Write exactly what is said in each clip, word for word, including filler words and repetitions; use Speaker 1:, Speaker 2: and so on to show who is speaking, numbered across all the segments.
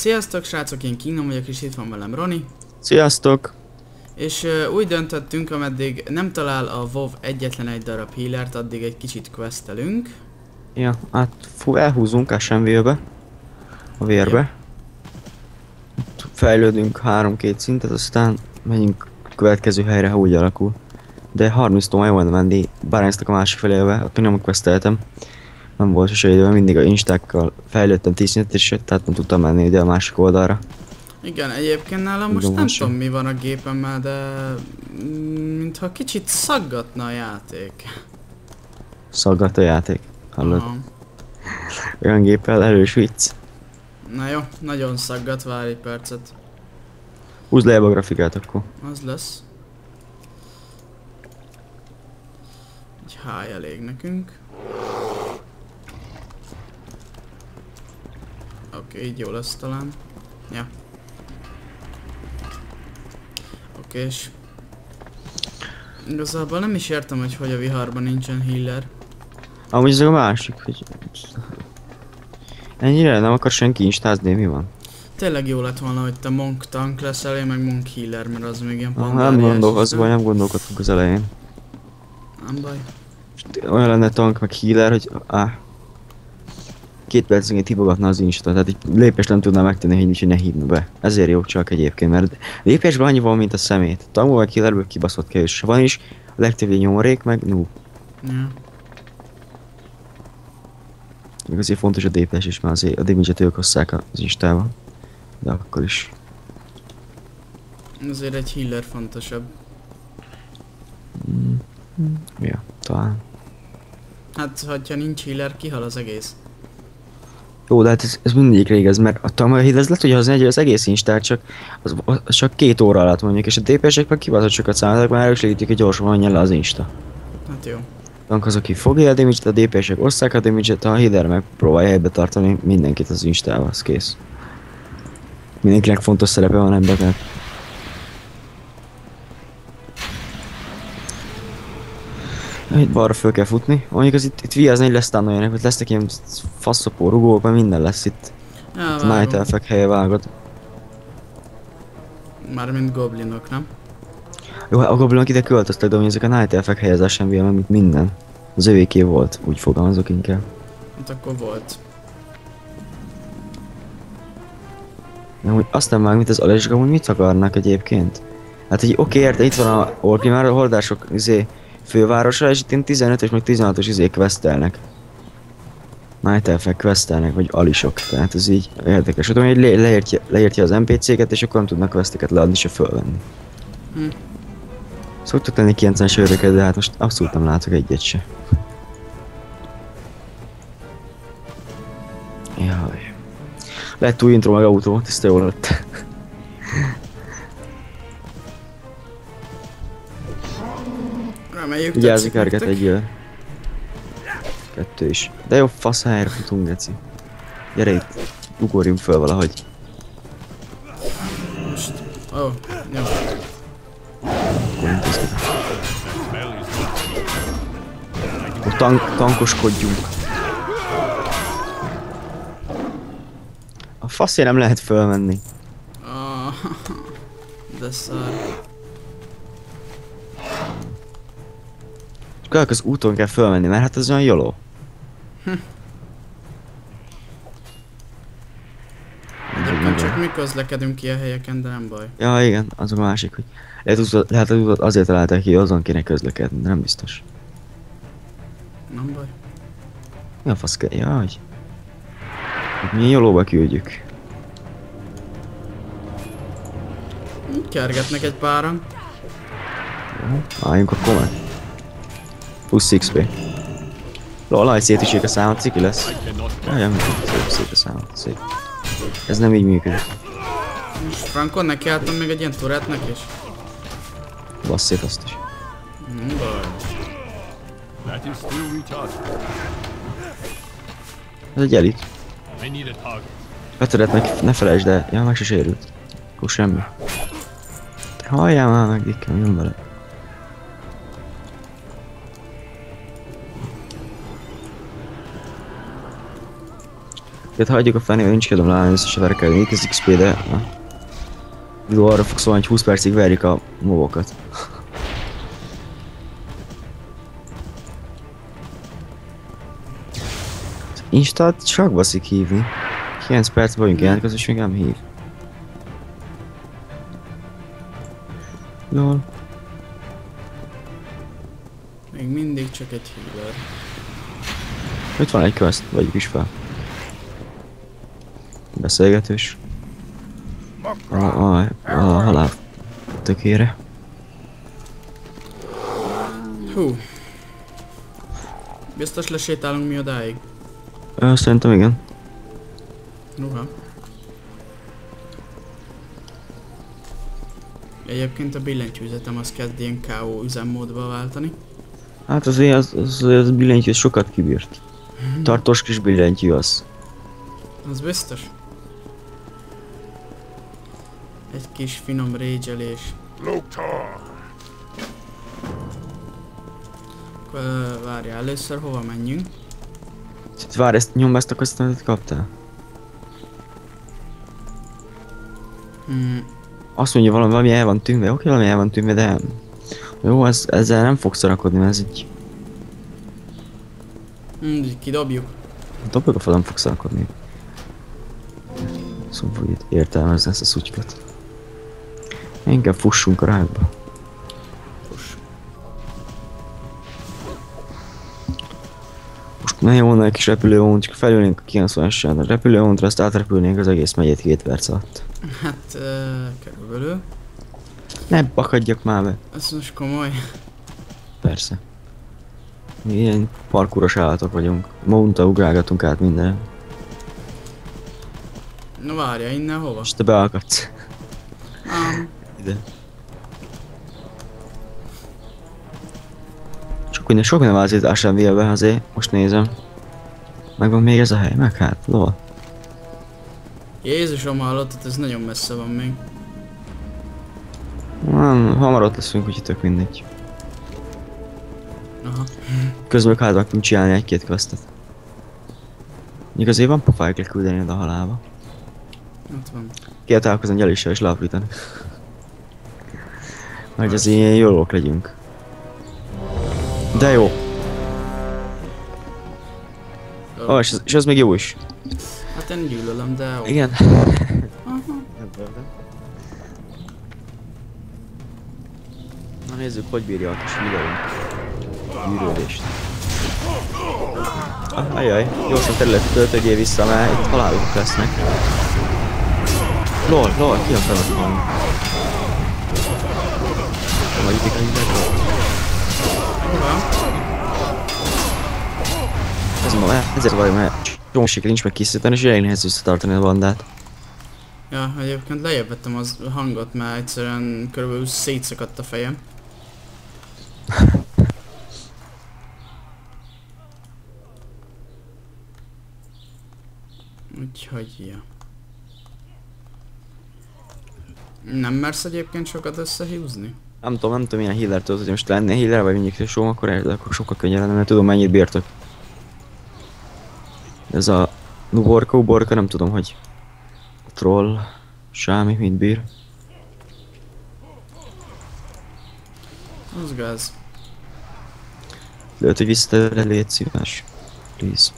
Speaker 1: Sziasztok srácok, én Kingdom vagyok, és itt van velem Roni.
Speaker 2: Sziasztok!
Speaker 1: És uh, úgy döntöttünk, ameddig nem talál a WoW egyetlen egy darab healert, addig egy kicsit questelünk.
Speaker 2: Ja, hát fú, elhúzunk es em vé-be, a vérbe. Ja. Fejlődünk három-két szintet, aztán megyünk a következő helyre, ha úgy alakul. De harminc-tól jó lenne menni Bárányztak a másik felébe, ott még nem questeltem. Nem volt sose időben, mindig a instákkal fejlődtem tíz szintet, és tehát nem tudtam menni ide a másik oldalra.
Speaker 1: Igen, egyébként nálam most nem tudom mi van a gépemmel, de mm, mintha kicsit szaggatna a játék.
Speaker 2: Szaggat a játék, hallod?
Speaker 1: Aha.
Speaker 2: Olyan géppel erős vicc.
Speaker 1: Na jó, nagyon szaggat, várj egy percet.
Speaker 2: Húzd lejjebb a grafikát akkor.
Speaker 1: Az lesz. Egy háj elég nekünk. Oké, okay, így jó lesz talán. Ja. Oké, okay, és igazából nem is értem, hogy hogy a viharban nincsen healer.
Speaker 2: Amúgy ez a másik, hogy ennyire nem akar senki instázni, mi van?
Speaker 1: Tényleg jó lett volna, hogy te monk tank leszel, én meg monk healer, mert az még ilyen
Speaker 2: pandáriás. Nem gondolkozva, nem gondolkodtunk az elején.
Speaker 1: Nem baj.
Speaker 2: Olyan lenne tank meg healer, hogy áh. Két percenként hívogatna az insta, tehát egy lépést nem tudná megtenni, hogy nincs, hogy ne hívna be. Ezért jó csak egyébként, mert lépésben annyi van, mint a szemét. Tankból vagy healerből kibaszott kell, és van is, a legtöbb egy nyomorék, meg noob.
Speaker 1: Ja.
Speaker 2: Még azért fontos a dé pé es is, mert azért a damage-et ők hozzák az instával. De akkor is.
Speaker 1: Azért egy healer fontosabb.
Speaker 2: Mm. Ja, talán.
Speaker 1: Hát, ha nincs healer, kihal az egész.
Speaker 2: Jó, de hát ez, ez mindig igaz, mert a Tamahid ez lehet, hogy az, az egész instát csak, az, az csak két óra alatt mondjuk, és a dé pé esek meg kibaszott sokat számoltak, mert erősítik, hogy gyorsan menjen le az insta.
Speaker 1: Hát jó.
Speaker 2: Tank az, aki fogja a damage-et, a dé pé esek osszák a damage-et, a healer meg próbálja helybe tartani mindenkit az instával, az kész. Mindenkinek fontos szerepe van ebben, tehát. Itt balra föl kell futni. Mondjuk az itt, itt vigyázni, hogy lesz tán olyanek, hogy lesznek ilyen faszopó rugók, mert minden lesz itt.
Speaker 1: Ja,
Speaker 2: itt a Night Elfek helye vágod.
Speaker 1: Mármint goblinok, nem?
Speaker 2: Jó, a goblinok ide költöztek, de ezek a Night Elfek helye az es em vé-ben, mint minden. Az övéké volt, úgy fogalmazok inkább.
Speaker 1: Hát akkor volt.
Speaker 2: De úgy aztán már, mint az Alesek, amúgy mit akarnak egyébként? Hát, hogy oké, érte, itt van a Orkrimár, a holdások, izé, fővárosa, és itt én tizenötös meg tizenhatos izé questelnek. Night Elfek questelnek, vagy alisok, tehát ez így érdekes. Tudom, hogy le leírtja, leírtja az en pé cé-ket, és akkor nem tudnak questeket leadni, se fölvenni.
Speaker 1: Hm.
Speaker 2: Szoktak lenni kilencvenes őröket, de hát most abszolút nem látok egyet se. Jaj. Lett új intro meg autó, tiszta jól lett.
Speaker 1: Reméljük,
Speaker 2: vigyázzik erget egy jön. Kettő is. De jó, fasz helyre futunk, geci. Gyere itt, ugorjunk föl valahogy.
Speaker 1: Most. Ó, oh, jó.
Speaker 2: Akkor intézkedünk. Akkor tank, tankoskodjunk. A faszért nem lehet fölmenni.
Speaker 1: Oh, de szar.
Speaker 2: Csak az úton kell fölmenni, mert hát ez olyan joló.
Speaker 1: Hm. Egyébként csak mi közlekedünk ki a helyeken, de nem baj.
Speaker 2: Ja igen, az a másik, hogy lehet, lehet az utat azért találták ki, hogy azon kéne közlekedni, de nem biztos.
Speaker 1: Nem baj.
Speaker 2: Mi a fasz kell? Jaj. Milyen jolóba küldjük.
Speaker 1: Kergetnek egy páran.
Speaker 2: Jó, álljunk akkor meg. Plusz iksz pé. Lol, nagy szétüssék a számot, ciki lesz. Jajjaj, szép, szép a számot, szép. Ez nem így működik.
Speaker 1: Most Frankon nekiálltam még egy ilyen turretnek is.
Speaker 2: Bassz szét azt is.
Speaker 1: Nem baj.
Speaker 2: Ez egy elit. Betöretnek, ne felejtsd el. Ja, meg se sérült. Akkor semmi. Halljál már meg, dikkem, jön vele. Tehát hagyjuk a fenével, nincs kedvem leállni összesen verkelni, itt az iksz pé, de... Jó, arra fog szólni, hogy húsz percig verjük a mobokat. Instát csak baszik hívni. kilenc perc vagyunk jelentkező, és még nem hív. Lol.
Speaker 1: Még mindig csak egy healer.
Speaker 2: Itt van egy quest, vegyük is fel. Beszélgetős. A, a, a halál tökére.
Speaker 1: Hú. Biztos lesétálunk mi odáig?
Speaker 2: Ö, szerintem igen.
Speaker 1: Nuha. Egyébként a billentyűzetem az kezd ilyen ká ó üzemmódba váltani.
Speaker 2: Hát azért az, az, az billentyű sokat kibírt. Tartós kis billentyű az.
Speaker 1: Az biztos. Egy kis finom rage-elés. Akkor várjál, először hova menjünk?
Speaker 2: Várj, ezt nyom ezt a köztenet kaptál?
Speaker 1: Hmm.
Speaker 2: Azt mondja valami, valami el van tűnve, oké, valami el van tűnve, de... Jó, ez, ezzel nem fogsz szarakodni, mert ez egy...
Speaker 1: Hmm, kidobjuk.
Speaker 2: Dobjuk a fel, nem fogsz szarakodni. Szóval hogy itt értelmezni ezt a szutykot. Inkább fussunk a rákba.
Speaker 1: Fuss.
Speaker 2: Most nagyon volna egy kis repülővont, csak felülnénk a kilencvenesen, a repülővontra, azt átrepülnénk az egész megyét két perc alatt.
Speaker 1: Hát, uh, körülbelül.
Speaker 2: Ne bakadjak már be.
Speaker 1: Ez most komoly.
Speaker 2: Persze. Mi ilyen parkúros állatok vagyunk. Monta ugrálgatunk át minden.
Speaker 1: Na várja, innen hova?
Speaker 2: És te beakadsz.
Speaker 1: Um,
Speaker 2: Ide. Sok minden, sok minden változás sem vélve azért, most nézem. Megvan még ez a hely, meg hát, lol.
Speaker 1: Jézusom, hallottad, ez nagyon messze van még.
Speaker 2: Nem, hamar ott leszünk, úgyhogy tök mindegy.
Speaker 1: Aha.
Speaker 2: Közben meg hát tudunk csinálni egy-két questet. Még azért van pofájuk leküldeni oda a halálba.
Speaker 1: Ott van.
Speaker 2: Kell találkozni gyeléssel és leaprítani. Hogy az ilyen jólók legyünk. De jó. Ó, oh, és, az, és az még jó is.
Speaker 1: Hát én gyűlölöm, de jó.
Speaker 2: Igen.
Speaker 1: Aha.
Speaker 2: Na nézzük, hogy bírja a kis videónk. Gyűrődést. Ah, ajaj, gyorsan területet töltődjél vissza, mert itt halálok lesznek. Lol, lol, ki akarnak valami? Vagy ütik a hívekről? Ez ma ezért vagy, mert csomóséggel nincs meg készíteni, és elég nehéz összetartani a bandát.
Speaker 1: Ja, egyébként lejjebb vettem az hangot, mert egyszerűen körülbelül szétszakadt a fejem. Úgyhogy, ja. Nem mersz egyébként sokat összehúzni?
Speaker 2: Nem tudom, nem tudom milyen healer tudod, hogy most lenne healer, vagy mindig sóm, akkor, akkor sokkal könnyebb lenne, mert tudom mennyit bírtok. Ez a nuborka, uborka, nem tudom, hogy a troll, sámi, mit bír.
Speaker 1: Az gáz.
Speaker 2: Lehet, hogy visszatérre, légy szíves. Please.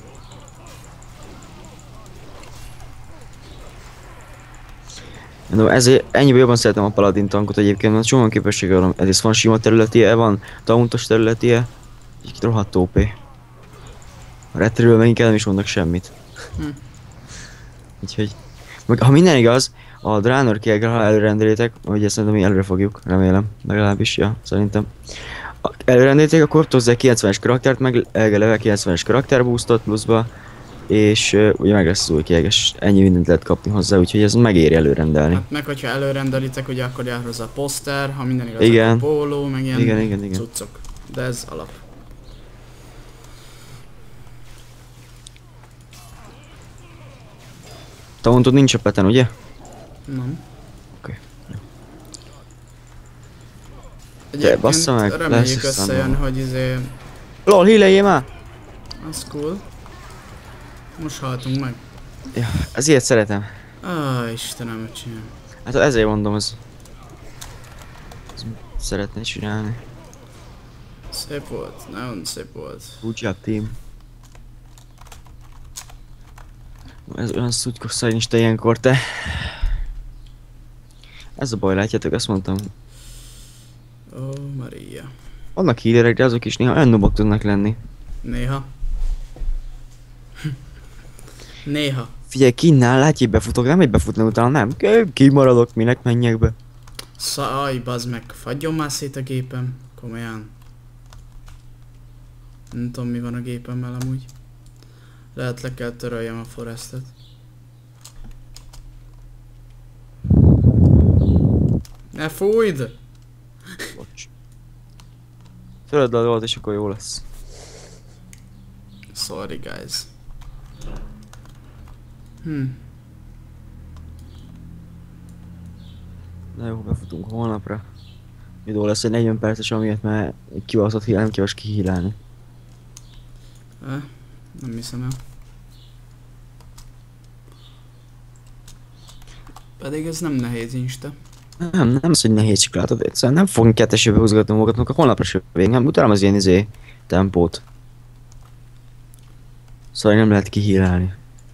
Speaker 2: No, ezért ennyiben jobban szeretem a paladin tankot egyébként, mert csomóan képessége van, egyrészt van sima területie, van tauntos területie, így rohadt ó pé. A retterről meg inkább nem is mondnak semmit.
Speaker 1: Hm.
Speaker 2: Úgyhogy, meg ha minden igaz, a Draenor kiegre, ha előrendelétek, hogy ezt szerintem mi előre fogjuk, remélem, legalábbis, ja, szerintem. Ha előrendelétek, akkor hozzá kilencvenes karaktert, meg level kilencvenes karakter boostot pluszba, és uh, ugye meg lesz az új kieges, ennyi mindent lehet kapni hozzá, úgyhogy ez megéri előrendelni.
Speaker 1: Hát meg hogyha előrendelitek, ugye akkor jár hozzá a poszter, ha minden igaz,
Speaker 2: igen.
Speaker 1: a póló, meg ilyen
Speaker 2: igen, igen, igen.
Speaker 1: cuccok. De ez alap.
Speaker 2: Tauntod nincs a peten, ugye?
Speaker 1: Nem.
Speaker 2: Oké.
Speaker 1: Egyébként
Speaker 2: bassza meg,
Speaker 1: reméljük
Speaker 2: lesz
Speaker 1: összejön,
Speaker 2: aztán.
Speaker 1: hogy izé...
Speaker 2: LOL, híleljél már!
Speaker 1: Az cool. Most haltunk meg.
Speaker 2: Ja, az ilyet szeretem.
Speaker 1: Ah, Istenem, hogy csinálom.
Speaker 2: Hát ezért mondom, az... az szeretné csinálni.
Speaker 1: Szép volt, nagyon szép volt.
Speaker 2: Good job, team. Ez olyan szutykos szajnista ilyenkor, te. Ez a baj, látjátok, azt mondtam.
Speaker 1: Ó, oh, Maria.
Speaker 2: Vannak healerek, de azok is néha olyan nubok tudnak lenni.
Speaker 1: Néha. Néha.
Speaker 2: Figyelj, kinnál, látj, hogy befutok, nem hogy befutni utána, nem. Kimaradok, minek menjek be.
Speaker 1: Szaj, bazd meg, fagyjon már szét a gépem. Komolyan. Nem tudom, mi van a gépemmel amúgy. Lehet le kell töröljem a forestet. Ne fújd!
Speaker 2: Bocs. Töröld a dolgot, és akkor jó lesz.
Speaker 1: Sorry, guys. Hm.
Speaker 2: Na jó, befutunk holnapra. Midó lesz egy negyven perces, amiért már kibaszott híl, nem kíváns kihílálni.
Speaker 1: Eh, nem hiszem el. Pedig ez nem nehéz insta.
Speaker 2: Nem, nem az, hogy nehéz, csak látod, egyszerűen nem fogunk kettesébe húzgatni magunkat, a holnapra se végig, nem utálom az ilyen izé tempót. Szóval nem lehet kihírálni.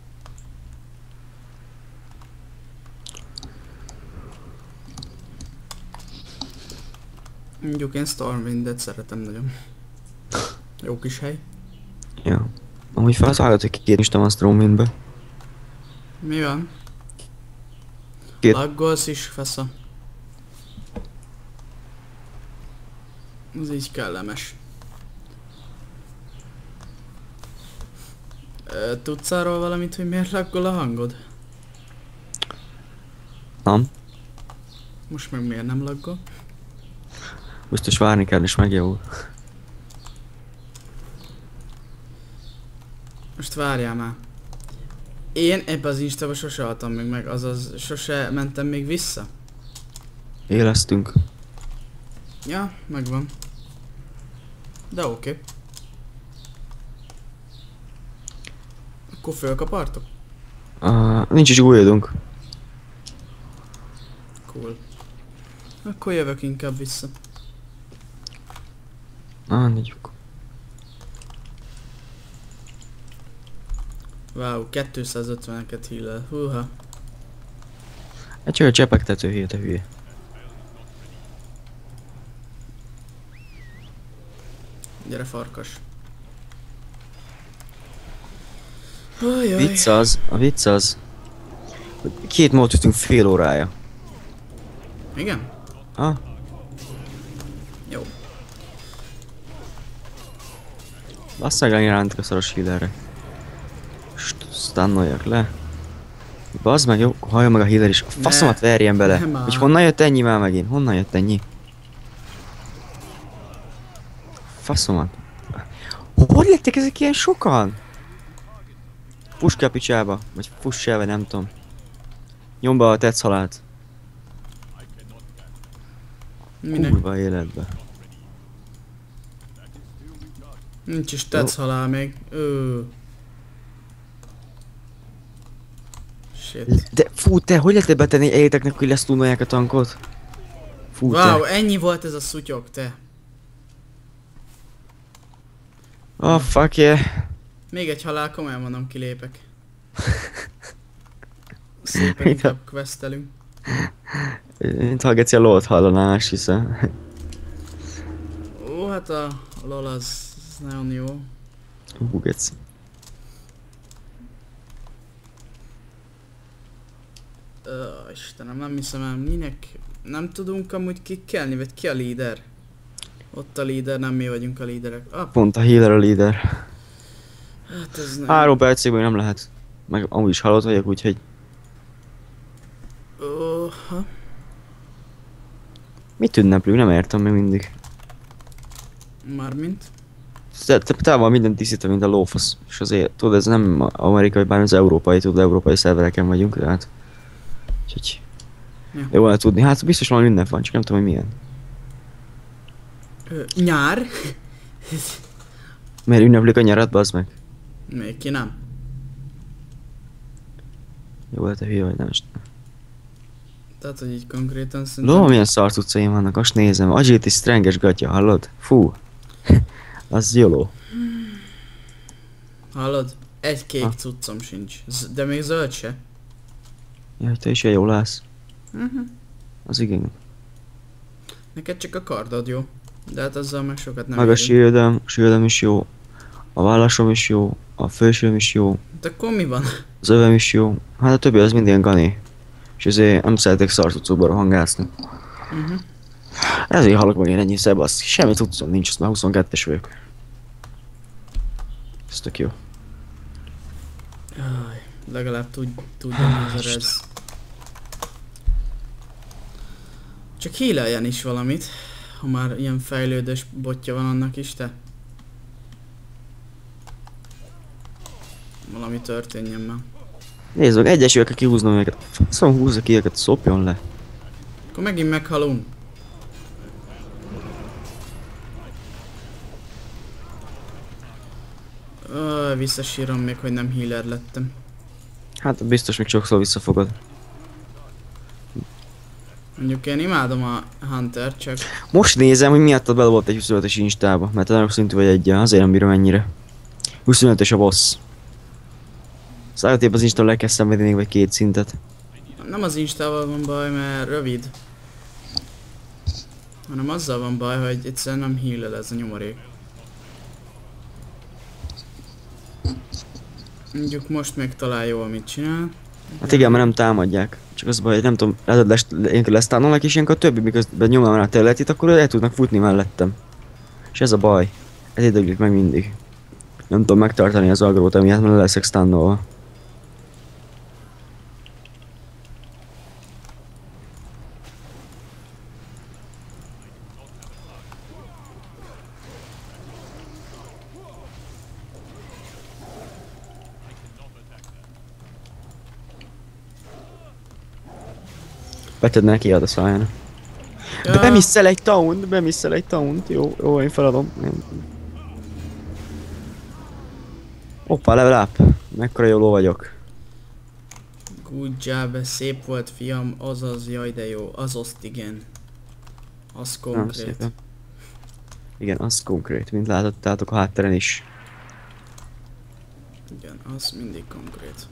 Speaker 1: Mondjuk én Stormwindet szeretem nagyon. Jó kis hely.
Speaker 2: Ja. Amúgy felszállgat, hogy kikérnistem a Stormwindbe.
Speaker 1: Mi van?
Speaker 2: Két.
Speaker 1: Laggolsz is, fasza. Ez így kellemes. Ö, tudsz arról valamit, hogy miért laggol a hangod?
Speaker 2: Nem.
Speaker 1: Most meg miért nem laggol?
Speaker 2: Biztos várni kell, és megjavul.
Speaker 1: Most várjál már. Én ebbe az instába sose haltam még meg, azaz sose mentem még vissza.
Speaker 2: Élesztünk.
Speaker 1: Ja, megvan. De oké. Okay. Akkor fölkapartok?
Speaker 2: Uh, nincs is újadunk.
Speaker 1: Cool. Akkor jövök inkább vissza.
Speaker 2: Ah, négyük.
Speaker 1: Wow, kétszázötveneket hílel. Húha.
Speaker 2: Hát csak a csepegtető hülye, te hülye.
Speaker 1: Gyere farkas. Ajaj.
Speaker 2: Vicc az, a vicc az, hogy két módot ütünk fél órája.
Speaker 1: Igen?
Speaker 2: Ah,
Speaker 1: Jó.
Speaker 2: basszák le irántik a szaros healerre. Stunnoljak le. Bazd meg, jó, hallja meg a healer is. A faszomat verjen bele.
Speaker 1: Nem már.
Speaker 2: Hogy honnan jött ennyi már megint? Honnan jött ennyi? Faszomat. Hogy lettek ezek ilyen sokan? Fuss ki a picsába. Vagy fuss el, vagy nem tudom. Nyomd be a tetsz halált.
Speaker 1: Minek?
Speaker 2: Kurva életbe.
Speaker 1: Nincs is tetsz halál még. Ö. Shit.
Speaker 2: De fú, te, hogy lehetett betenni éjteknek, hogy lesztunolják a tankot? Fú,
Speaker 1: Wow,
Speaker 2: te.
Speaker 1: ennyi volt ez a szutyok, te.
Speaker 2: Oh, fuck yeah.
Speaker 1: Még egy halál, komolyan mondom, kilépek. Szépen inkább questelünk.
Speaker 2: Mint ha geci a lót hallanál, azt hiszem.
Speaker 1: Ó, hát a lol az, az nagyon jó.
Speaker 2: Hú, geci.
Speaker 1: Ö, Istenem, nem hiszem el, minek? Nem tudunk amúgy kikkelni, vagy ki a líder? Ott a líder, nem mi vagyunk a líderek. Ah,
Speaker 2: Pont a healer a leader.
Speaker 1: hát ez nem...
Speaker 2: Három percig még nem lehet. Meg amúgy is halott vagyok, úgyhogy...
Speaker 1: Oha.
Speaker 2: Mit ünneplünk? Nem értem még mindig.
Speaker 1: Mármint?
Speaker 2: Te, te, te van minden tisztítom, mint a lófasz. És azért, tudod, ez nem amerikai, bár az európai, tudod, európai szervereken vagyunk, tehát... Úgyhogy...
Speaker 1: Ja.
Speaker 2: Jó volna tudni, hát biztos valami ünnep van, csak nem tudom, hogy milyen.
Speaker 1: Ö, nyár?
Speaker 2: Miért ünneplik a nyarat, bazd meg?
Speaker 1: Még ki nem.
Speaker 2: Jó, hát te hülye vagy, nem is.
Speaker 1: Tehát, hogy így konkrétan szerintem...
Speaker 2: Ló, milyen szart utcaim vannak, azt nézem. Agility Stranges gatya, hallod? Fú. Az jóló.
Speaker 1: Hallod? Egy kék
Speaker 2: Ha.
Speaker 1: cuccom sincs. Z de még zöld se.
Speaker 2: Jaj, te is ilyen jól állsz.
Speaker 1: Uh-huh.
Speaker 2: Az igen.
Speaker 1: Neked csak a kardod jó. De hát azzal meg sokat nem
Speaker 2: Meg a
Speaker 1: érünk.
Speaker 2: shieldem, shieldem is jó. A vállasom is jó. A fősőm is jó.
Speaker 1: De akkor mi van?
Speaker 2: Az övem is jó. Hát a többi az mind ilyen gani. És ezért nem szeretek szart utcokba rohangászni.
Speaker 1: Uh-huh.
Speaker 2: Ezért halok meg én ennyi szebb, az semmi tudszom nincs, azt már huszonkettes vagyok. Ez tök jó.
Speaker 1: Jaj, legalább tud, tudja mi az a rez. Csak híleljen is valamit, ha már ilyen fejlődős botja van annak is, te. Valami történjen már.
Speaker 2: Nézd meg, egyesével kell kihúznom őket. Szóval húzza ki őket, szopjon le.
Speaker 1: Akkor megint meghalunk. Öh, visszasírom még, hogy nem healer lettem.
Speaker 2: Hát biztos még sokszor visszafogod.
Speaker 1: Mondjuk én imádom a Hunter, csak...
Speaker 2: Most nézem, hogy miattad bele volt egy huszonötös instába, mert te nagyon szintű vagy egyen, azért nem bírom ennyire. huszonötös a boss. Szállítében az instán le kell szenvedni még vagy két szintet.
Speaker 1: Nem az Instával van baj, mert rövid. Hanem azzal van baj, hogy egyszerűen nem heal ez a nyomorék. Mondjuk most még talán jól mit csinál.
Speaker 2: Hát igen, mert nem támadják. Csak az baj, hogy nem tudom, lehet, lesz, ilyenkor lesztánolnak és ilyenkor a többi, miközben nyomom rá a területét, akkor el tudnak futni mellettem. És ez a baj. Ez ideglik meg mindig. Nem tudom megtartani az agrót, emiatt mert le leszek stannolva. Beted neki ad a szájára. De bemisszel egy taunt, bemisszel egy taunt. Jó, jó, én feladom. Én... Hoppá, level up. Mekkora jó ló vagyok.
Speaker 1: Good job, szép volt fiam, azaz, jaj de jó, az oszt igen. Az
Speaker 2: Nem,
Speaker 1: konkrét.
Speaker 2: szépen. Igen, az konkrét, mint látottátok a hátteren is.
Speaker 1: Igen, az mindig konkrét.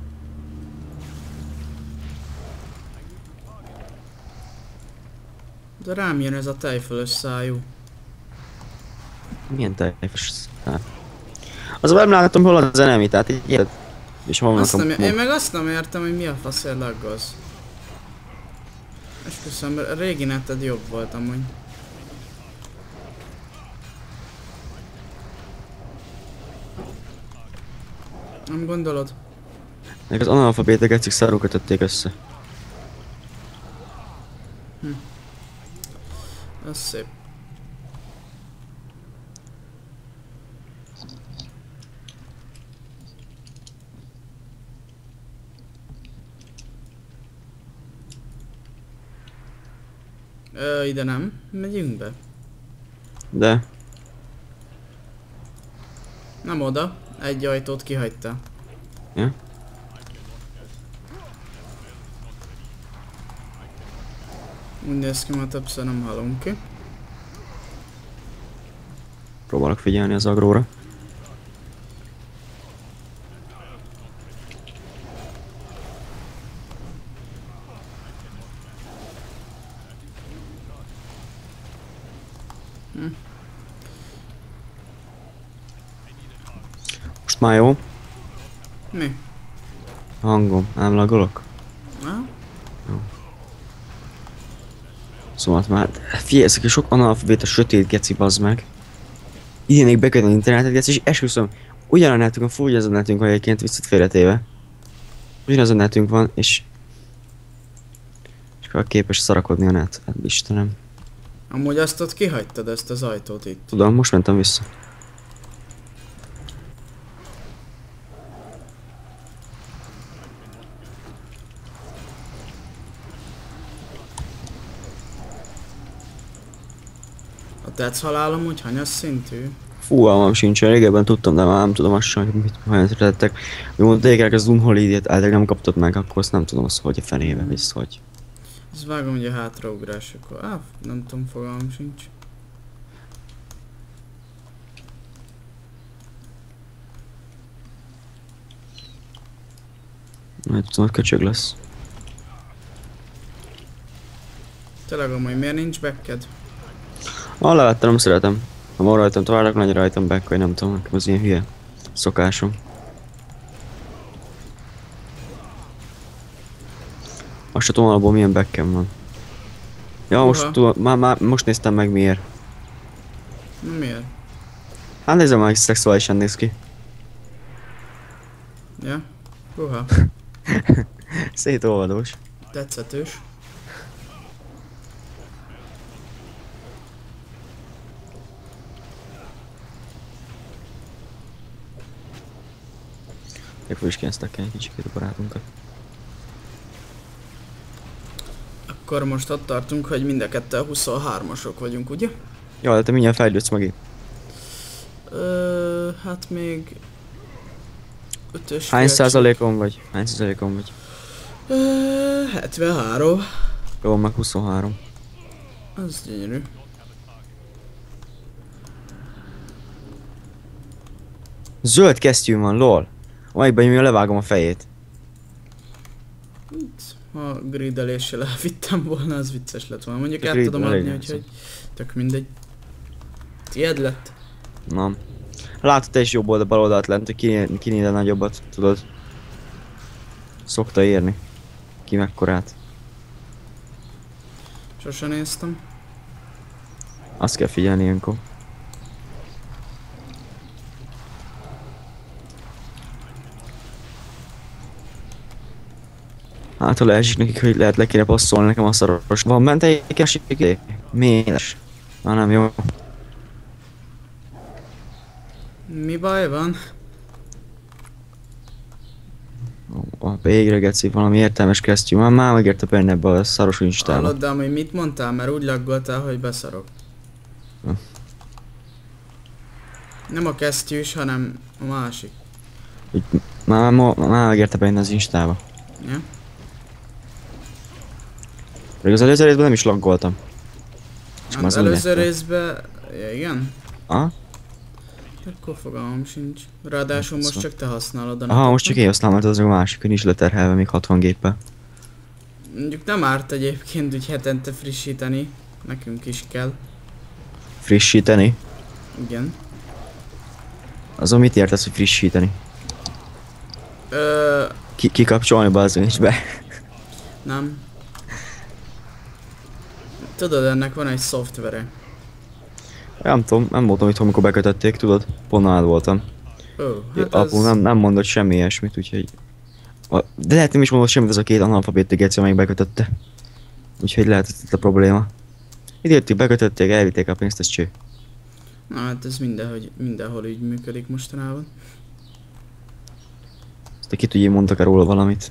Speaker 1: De rám jön ez a tejfölös szájú.
Speaker 2: Milyen tejfes szám. Az a nem látom, hol az enemy, tehát így érted. És hol vannak
Speaker 1: Azt nem,
Speaker 2: a...
Speaker 1: én meg azt nem értem, hogy mi a faszért laggoz. Esküszöm, a régi neted jobb volt amúgy. Nem gondolod?
Speaker 2: Meg az analfabétek egyszik szarul kötötték össze.
Speaker 1: Az szép. Ö, ide nem. Megyünk be.
Speaker 2: De...
Speaker 1: Nem oda. Egy ajtót kihagyta.
Speaker 2: Ja?
Speaker 1: Úgy néz ki, ma többször nem halunk ki.
Speaker 2: Próbálok figyelni az agróra.
Speaker 1: Hm.
Speaker 2: Most már jó.
Speaker 1: Mi?
Speaker 2: A hangom, nem lagolok.
Speaker 1: Na?
Speaker 2: Szóval már, figyelj, ezek a sok analfabéta sötét geci, bazd meg. Idén még bekötni az internetet, geci, és esküszöm, ugyan a netünk, full ugyanaz a netünk van egyébként visszat félretéve. Ugyanaz a netünk van, és... És akkor képes szarakodni a net, hát Istenem.
Speaker 1: Amúgy azt ott kihagytad, ezt az ajtót itt.
Speaker 2: Tudom, most mentem vissza.
Speaker 1: A tetsz halálom úgy hanyas szintű?
Speaker 2: Fogalmam sincsen, régebben tudtam, de már nem tudom azt sem, hogy mit hányat tettek. Úgy mondták, az Unholiday-t általában nem kaptad meg, akkor azt nem tudom, az hogy a fenébe, vagy hogy.
Speaker 1: Ezt vágom, hogy a hátraugrásokor. Á, nem tudom, fogalmam sincs.
Speaker 2: Nem tudom, hogy köcsög lesz.
Speaker 1: Tényleg amúgy miért nincs backed?
Speaker 2: Ah, levettem, nem szeretem. Ha van rajtam tovább, akkor nagy rajtam back, vagy nem tudom, nekem az ilyen hülye szokásom. Azt sem tudom alapból milyen backem van. Ja,
Speaker 1: Uha.
Speaker 2: most tudom, már, már most néztem meg miért.
Speaker 1: Na miért?
Speaker 2: Hát nézem meg, szexuálisan néz ki.
Speaker 1: Ja? Uha.
Speaker 2: Szétolvadós.
Speaker 1: Tetszetős.
Speaker 2: Akkor is kezdtek el egy kicsit a barátunkat.
Speaker 1: Akkor most ott tartunk, hogy mind a ketten huszonhármasok vagyunk, ugye?
Speaker 2: Ja, de te mindjárt fejlődsz meg.
Speaker 1: Ö, hát még... ötös
Speaker 2: Hány
Speaker 1: félcsik.
Speaker 2: százalékon vagy? Hány százalékon vagy?
Speaker 1: Ö, hetvenhárom.
Speaker 2: Jó, meg huszonhárom.
Speaker 1: Az gyönyörű.
Speaker 2: Zöld kesztyűm van, lol. Amelyikben nyomja, levágom a fejét.
Speaker 1: Ha grideléssel elvittem volna, az vicces lett volna. Mondjuk
Speaker 2: A
Speaker 1: el
Speaker 2: grid
Speaker 1: tudom
Speaker 2: elég
Speaker 1: adni,
Speaker 2: nem
Speaker 1: úgyhogy tök mindegy. Tied lett?
Speaker 2: Nem. Látod te is jobb oldal, bal oldalt lent, hogy ki, ki nézze nagyobbat, tudod. Szokta érni. Ki mekkorát.
Speaker 1: Sose néztem.
Speaker 2: Azt kell figyelni ilyenkor. Hát ha leesik nekik, hogy lehet le kéne passzolni nekem a szaros. Van bent egy másik idő? Méles. Már nem jó.
Speaker 1: Mi baj van?
Speaker 2: A végre geci, valami értelmes kesztyű. Már már megérte benne ebbe a szaros instába.
Speaker 1: Hallod, de amúgy mit mondtál? Mert úgy laggoltál, hogy beszarok.
Speaker 2: Hm.
Speaker 1: Nem a kesztyűs, hanem a másik.
Speaker 2: Úgy, már, már, már megérte benne az instába.
Speaker 1: Ja?
Speaker 2: Pedig az előző részben nem is laggoltam. Csak már
Speaker 1: Az
Speaker 2: az
Speaker 1: előző
Speaker 2: úgy
Speaker 1: részben... Ja, igen?
Speaker 2: Aha,
Speaker 1: Akkor fogalmam sincs. Ráadásul most csak te használod a
Speaker 2: aha,
Speaker 1: netet,
Speaker 2: most csak
Speaker 1: nem?
Speaker 2: én használom, mert az a másik, hogy nincs leterhelve még hatvan géppel.
Speaker 1: Mondjuk nem árt egyébként úgy hetente frissíteni. Nekünk is kell.
Speaker 2: Frissíteni?
Speaker 1: Igen.
Speaker 2: Azon mit értesz, hogy frissíteni?
Speaker 1: Ö,
Speaker 2: Ki kikapcsolni bazdmeg is be.
Speaker 1: nem. Tudod, ennek van egy szoftvere.
Speaker 2: Nem tudom, nem voltam itt, amikor bekötötték, tudod? Pont nálad voltam.
Speaker 1: Ó,
Speaker 2: Hát
Speaker 1: hát
Speaker 2: apu
Speaker 1: ez...
Speaker 2: nem, nem mondott semmi ilyesmit, úgyhogy... A, de lehet nem is mondott semmit az a két analfabéta geci, amelyik bekötötte. Úgyhogy lehet, hogy itt a probléma. Itt értük, bekötötték, elvitték a pénzt, ez cső.
Speaker 1: Na hát ez mindenhogy, mindenhol így működik mostanában.
Speaker 2: Aztán ki tudja, mondtak-e róla valamit.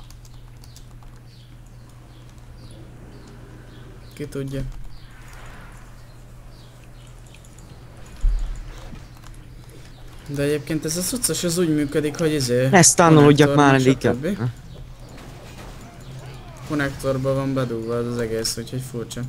Speaker 1: Ki tudja. De egyébként ez a cuccos az úgy működik, hogy izé...
Speaker 2: Ne sztánolódjak
Speaker 1: konnektor,
Speaker 2: már,
Speaker 1: meg
Speaker 2: elég kell.
Speaker 1: stb. Konnektorba van bedugva az, az egész, úgyhogy furcsa.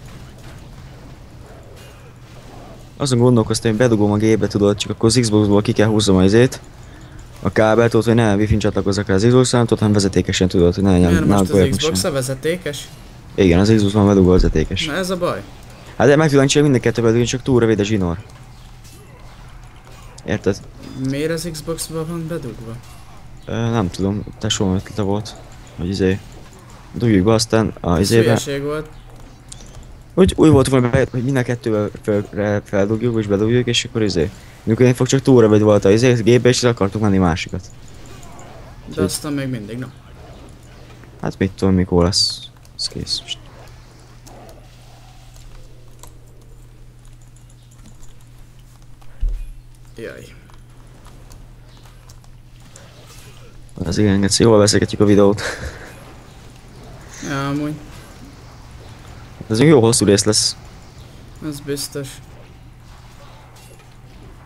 Speaker 2: Azon gondolkoztam, hogy bedugom a gépbe, tudod, csak akkor az Xboxból ki kell húznom az izét. A kábelt, tudod, hogy ne Wi-Fi-n csatlakozzak rá az Xbox-on, tudod, hanem vezetékesen tudod, hogy ne legyen.
Speaker 1: Miért
Speaker 2: ne
Speaker 1: most
Speaker 2: aggódjak
Speaker 1: az
Speaker 2: meg
Speaker 1: Xbox
Speaker 2: sem.
Speaker 1: a vezetékes?
Speaker 2: Igen, az Xbox-on bedugva vezetékes.
Speaker 1: Na ez a baj.
Speaker 2: Hát de meg tudnánk csinálni mind a kettő bedugni, csak túl rövid a zsinór. Érted?
Speaker 1: Miért az Xbox-ba van bedugva?
Speaker 2: Ö, nem tudom, tesóm ötlete volt, hogy izé... Dugjuk be aztán a
Speaker 1: Ez
Speaker 2: izébe.
Speaker 1: hülyeség volt.
Speaker 2: Úgy, úgy volt volna, be- hogy mind a kettővel fel, feldugjuk és bedugjuk, és akkor izé. Mikor én fog csak túl rövid volt a izé, gépbe, és akartuk menni másikat.
Speaker 1: De aztán még mindig, na.
Speaker 2: Hát mit tudom, mikor lesz. Ez kész most.
Speaker 1: Jaj.
Speaker 2: Az igen, Geci, jól beszélgetjük a videót.
Speaker 1: Ja, amúgy.
Speaker 2: Ez egy jó hosszú rész lesz.
Speaker 1: Ez biztos.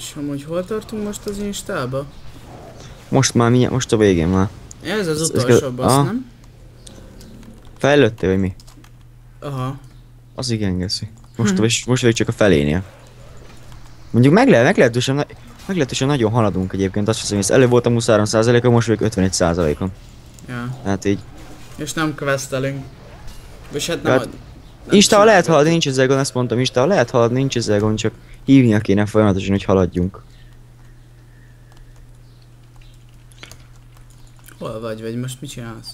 Speaker 1: És amúgy hol tartunk most az instába?
Speaker 2: Most már mindjárt, most a végén már.
Speaker 1: Ez az
Speaker 2: Ez- ez
Speaker 1: utolsó
Speaker 2: kell-
Speaker 1: boss,
Speaker 2: aha.
Speaker 1: nem?
Speaker 2: Fejlődtél, vagy mi?
Speaker 1: Aha.
Speaker 2: Az igen, geszi. Most, hm. most vagyok csak a felénél. Mondjuk meg lehet, meglehetősen, na- meglehetősen nagyon haladunk egyébként. Azt hiszem, hogy előbb voltam huszonhárom százalékon, most vagyok ötvenegy százalékon.
Speaker 1: Ja.
Speaker 2: Hát így.
Speaker 1: És nem questelünk. És hát nem...
Speaker 2: Hát,
Speaker 1: ad- nem
Speaker 2: Instával lehet
Speaker 1: csinálgatjuk.
Speaker 2: haladni, nincs ezzel gond, ezt mondtam, Instával lehet haladni, nincs ezzel gond, csak hívnia kéne folyamatosan, hogy haladjunk.
Speaker 1: Hol vagy, vagy most mit csinálsz?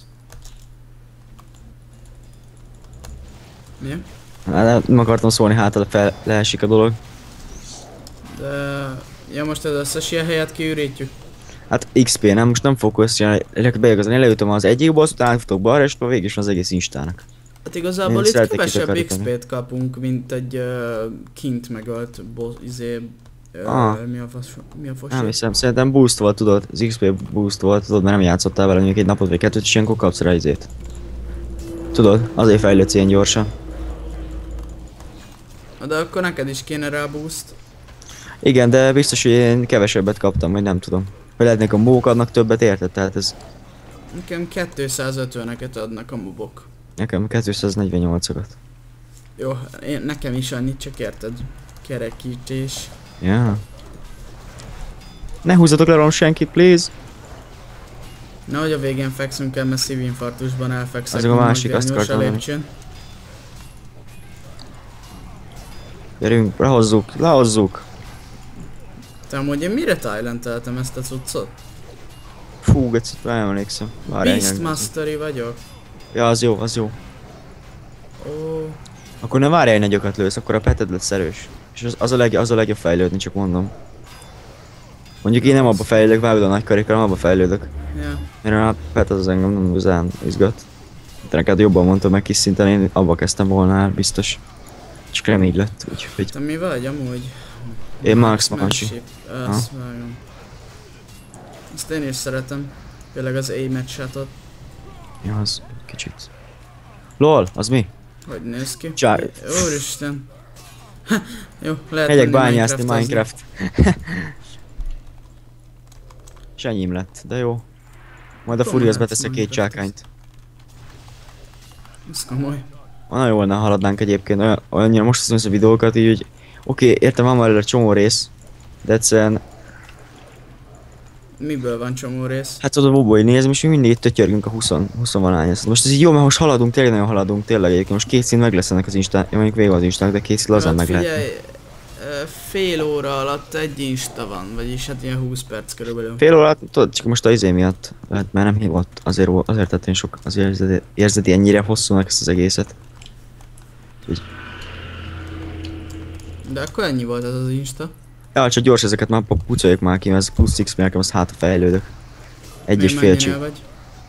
Speaker 1: Mi?
Speaker 2: Hát nem akartam szólni, hát fel leesik a dolog.
Speaker 1: De... Ja, most az összes ilyen helyet kiürítjük.
Speaker 2: Hát iksz pé, nem, most nem fogok ezt csinálni, beigazolni, leütöm az egyik boss, utána átfutok balra, és akkor végig is az egész Instának.
Speaker 1: Hát igazából
Speaker 2: Én
Speaker 1: itt
Speaker 2: szeretek
Speaker 1: kevesebb
Speaker 2: kitakarítani.
Speaker 1: iksz pét kapunk, mint egy uh, kint megölt boss, izé... Uh,
Speaker 2: Ah.
Speaker 1: mi a fasz... Mi a fasz?
Speaker 2: Nem hiszem, szerintem boost volt, tudod, az iksz pé boost volt, tudod, mert nem játszottál vele mondjuk egy napot vagy kettőt, és ilyenkor kapsz rá izét. Tudod, azért fejlődsz ilyen gyorsan.
Speaker 1: De akkor neked is kéne rá boost.
Speaker 2: Igen, de biztos, hogy én kevesebbet kaptam, vagy nem tudom. Vagy lehet nekem mók adnak többet, érted? Tehát ez
Speaker 1: Nekem kétszázötveneket adnak a mobok.
Speaker 2: nekem kétszáznegyvennyolcakat.
Speaker 1: Jó, én, nekem is annyit, csak érted. Kerekítés.
Speaker 2: Ja. Ne húzzatok le rólam senkit, please!
Speaker 1: Nehogy a végén fekszünk el, mert szívinfarktusban elfekszek.
Speaker 2: Azok a
Speaker 1: úgy
Speaker 2: másik, azt
Speaker 1: magányos a
Speaker 2: akartam
Speaker 1: lépcsőn.
Speaker 2: Gyerünk, lehozzuk, lehozzuk!
Speaker 1: Te amúgy én mire thailandeltem ezt a cuccot?
Speaker 2: Fú, gecit, már nem emlékszem. Várjál, megnézem.
Speaker 1: Beastmastery vagyok.
Speaker 2: Ja, az jó, az jó.
Speaker 1: Ó,
Speaker 2: Akkor ne várjál, hogy nagyokat lősz, akkor a peted lesz erős. És az, az, a leg, az a legjobb fejlődni, csak mondom. Mondjuk én nem abba fejlődök, vágod a nagy karikkal, nem abba fejlődök.
Speaker 1: ja.
Speaker 2: Mert a pet az engem nem igazán izgat. De neked jobban mondtam meg kis szinten, én abba kezdtem volna el, biztos. Csak nem így lett, úgyhogy...
Speaker 1: Te mi vagy amúgy?
Speaker 2: Én Max Mansi.
Speaker 1: Azt vágom. Ezt én is szeretem. Főleg az aim shotot.
Speaker 2: Ja, az kicsit. LOL, az mi?
Speaker 1: Hogy néz ki?
Speaker 2: Csá-
Speaker 1: Úristen. Ha, jó, lehet
Speaker 2: Megyek
Speaker 1: menni
Speaker 2: bányászni
Speaker 1: Minecraftozni.
Speaker 2: Minecraft. És enyém lett, de jó. Majd a
Speaker 1: Tudom,
Speaker 2: Furious
Speaker 1: hát
Speaker 2: beteszek két
Speaker 1: Minecraftozni.
Speaker 2: csákányt.
Speaker 1: Ez komoly.
Speaker 2: Nagyon jó lenne, ha haladnánk egyébként, olyan, olyannyira most hiszem össze a videókat, így hogy... Oké, okay, értem, van már egy csomó rész, de egyszerűen...
Speaker 1: Miből van csomó rész?
Speaker 2: Hát tudod, Bobo, hogy nézem, és mi mindig itt tötyörgünk a húsz, húsz valahányat. Most ez így jó, mert most haladunk, tényleg nagyon haladunk, tényleg egyébként. Most két szín meg lesz ennek az Instán, ja, mondjuk vége az Instának, de két szín lazán
Speaker 1: Hát
Speaker 2: meg lehet.
Speaker 1: figyelj, ö, fél óra alatt egy insta van, vagyis hát ilyen húsz perc körülbelül.
Speaker 2: Fél órát, tudod, csak most a izé miatt, hát mert nem hívott, azért, volt- azért tettem sok, azért érzed, érzed ennyire hosszúnak ezt az egészet.
Speaker 1: De akkor ennyi volt ez az insta.
Speaker 2: Ja, csak gyors ezeket már pucoljuk már ki, mert ez plusz X, nekem az hátra fejlődök. Egy és
Speaker 1: Még
Speaker 2: fél
Speaker 1: mennyinél
Speaker 2: csík.
Speaker 1: vagy?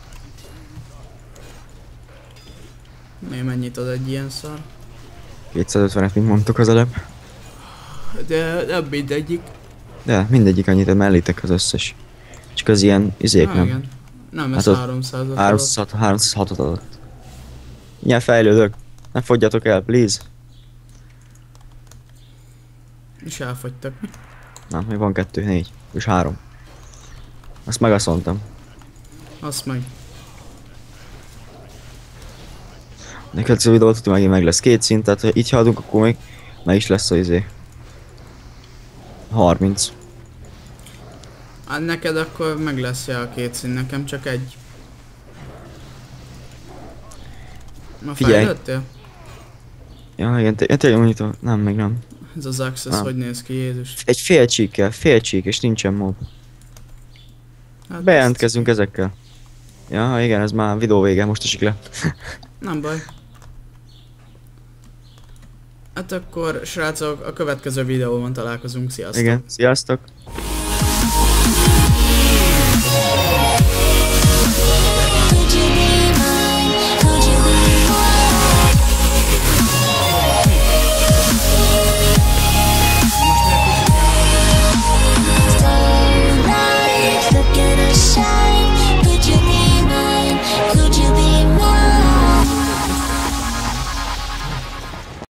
Speaker 1: Még mennyit ad egy ilyen szar?
Speaker 2: kétszázötvenet, mint mondtuk az előbb.
Speaker 1: De nem mindegyik.
Speaker 2: De mindegyik annyit, mellétek az összes. Csak az ilyen izék
Speaker 1: Ah,
Speaker 2: nem.
Speaker 1: igen. Nem, ez
Speaker 2: Hát ott
Speaker 1: háromszáz.
Speaker 2: háromszázhat, háromszázhatot adott. Ilyen fejlődök. Ne fogyjatok el, please.
Speaker 1: És elfogytak.
Speaker 2: Nem, még van kettő, négy, és három. Azt megaszoltam.
Speaker 1: Azt meg.
Speaker 2: Neked ez a videót tudja, megint meg lesz két szint, tehát ha így haladunk, akkor még meg is lesz az izé. harminc.
Speaker 1: Hát neked akkor meg lesz ja a két szín, nekem csak egy. Ma
Speaker 2: Figyelj.
Speaker 1: fejlődtél?
Speaker 2: Ja, igen, te- tényleg mondjuk, nem, még nem.
Speaker 1: Ez az access
Speaker 2: Nem.
Speaker 1: hogy néz ki, Jézus?
Speaker 2: Egy fél csíkkel, fél csík, és nincsen mob.
Speaker 1: Hát
Speaker 2: Bejelentkezünk ezekkel. Ja, igen, ez már videó vége, most esik le.
Speaker 1: ezt- Nem baj. Hát akkor, srácok, a következő videóban találkozunk, sziasztok!
Speaker 2: Igen, sziasztok!